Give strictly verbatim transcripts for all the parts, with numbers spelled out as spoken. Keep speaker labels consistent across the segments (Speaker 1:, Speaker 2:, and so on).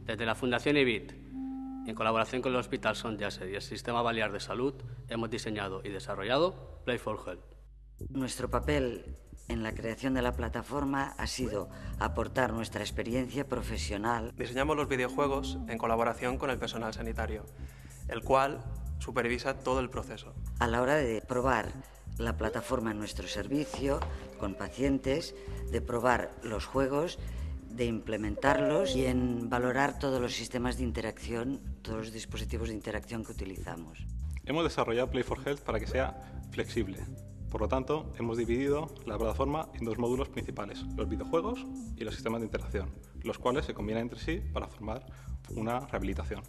Speaker 1: Desde la Fundación I B I T, en colaboración con el Hospital Son Yasser y el Sistema Balear de Salud, hemos diseñado y desarrollado Play for Health.
Speaker 2: Nuestro papel en la creación de la plataforma ha sido aportar nuestra experiencia profesional.
Speaker 3: Diseñamos los videojuegos en colaboración con el personal sanitario, el cual supervisa todo el proceso.
Speaker 2: A la hora de probar la plataforma en nuestro servicio con pacientes, de probar los juegos, de implementarlos y en valorar todos los sistemas de interacción, todos los dispositivos de interacción que utilizamos.
Speaker 4: Hemos desarrollado Play for Health para que sea flexible. Por lo tanto, hemos dividido la plataforma en dos módulos principales, los videojuegos y los sistemas de interacción, los cuales se combinan entre sí para formar una rehabilitación.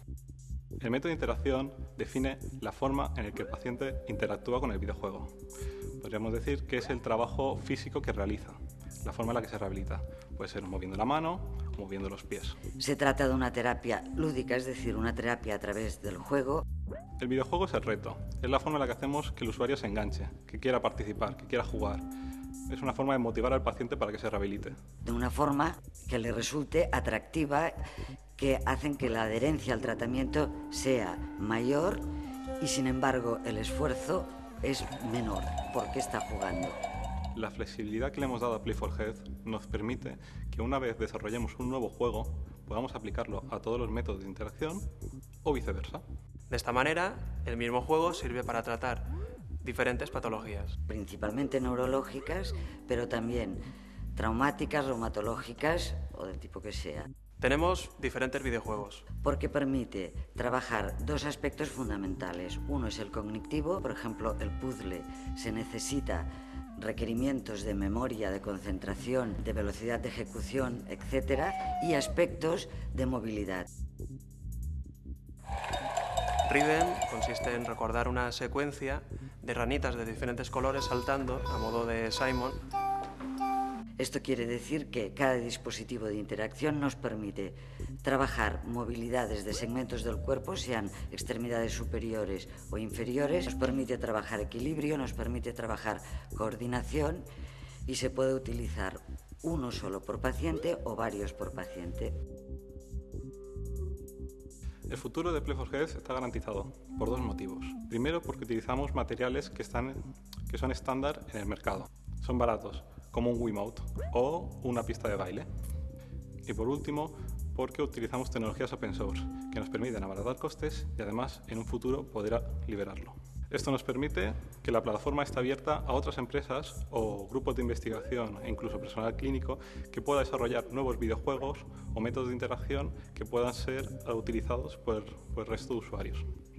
Speaker 4: El método de interacción define la forma en la que el paciente interactúa con el videojuego. Podríamos decir que es el trabajo físico que realiza, la forma en la que se rehabilita. Puede ser moviendo la mano o moviendo los pies.
Speaker 2: Se trata de una terapia lúdica, es decir, una terapia a través del juego.
Speaker 4: El videojuego es el reto, es la forma en la que hacemos que el usuario se enganche, que quiera participar, que quiera jugar. Es una forma de motivar al paciente para que se rehabilite.
Speaker 2: De una forma que le resulte atractiva, que hacen que la adherencia al tratamiento sea mayor y, sin embargo, el esfuerzo es menor porque está jugando.
Speaker 4: La flexibilidad que le hemos dado a Play for Health nos permite que una vez desarrollemos un nuevo juego, podamos aplicarlo a todos los métodos de interacción o viceversa.
Speaker 3: De esta manera, el mismo juego sirve para tratar diferentes patologías.
Speaker 2: Principalmente neurológicas, pero también traumáticas, reumatológicas o del tipo que sea.
Speaker 3: Tenemos diferentes videojuegos.
Speaker 2: Porque permite trabajar dos aspectos fundamentales. Uno es el cognitivo, por ejemplo, el puzzle se necesita requerimientos de memoria, de concentración, de velocidad de ejecución, etcétera, y aspectos de movilidad.
Speaker 3: Rhythm consiste en recordar una secuencia de ranitas de diferentes colores saltando a modo de Simon.
Speaker 2: Esto quiere decir que cada dispositivo de interacción nos permite trabajar movilidades de segmentos del cuerpo, sean extremidades superiores o inferiores, nos permite trabajar equilibrio, nos permite trabajar coordinación y se puede utilizar uno solo por paciente o varios por paciente.
Speaker 4: El futuro de Play for Health está garantizado por dos motivos. Primero, porque utilizamos materiales que, están, que son estándar en el mercado. Son baratos, como un Wiimote o una pista de baile. Y por último, porque utilizamos tecnologías open source que nos permiten abaratar costes y además en un futuro poder liberarlo. Esto nos permite que la plataforma esté abierta a otras empresas o grupos de investigación e incluso personal clínico que pueda desarrollar nuevos videojuegos o métodos de interacción que puedan ser utilizados por, por el resto de usuarios.